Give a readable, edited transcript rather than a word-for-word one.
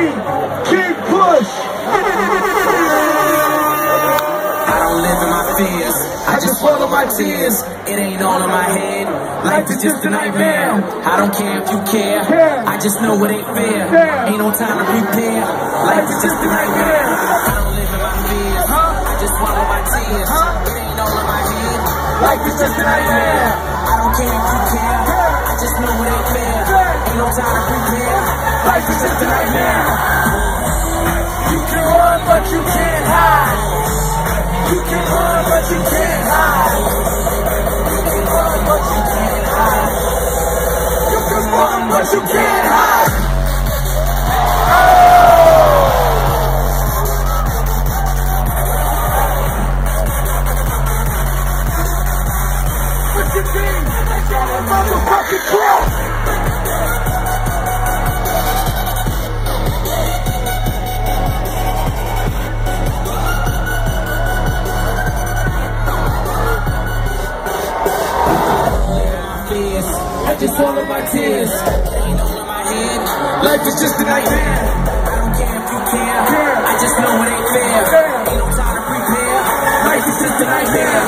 King Push. I don't live in my fears, I just swallow my tears. It ain't all in my head, life is just a nightmare. I don't care if you care, I just know it ain't fair. Ain't no time to prepare, life is just a nightmare. I don't live in my fears, I just swallow my tears. It ain't all in my head, life is just a nightmare. I don't care if you care, I just know it ain't fair. Ain't no time to prepare, life is just a nightmare. You can run but you can't hide. You can run but you can't hide. You can run but you can't hide. You can run but you can't hide. What you think? I got a motherfucking cross. I just swallow my tears. Ain't all in my head, life is just a nightmare. I don't care if you care, I just know it ain't fair. Ain't no time to prepare, life is just a nightmare.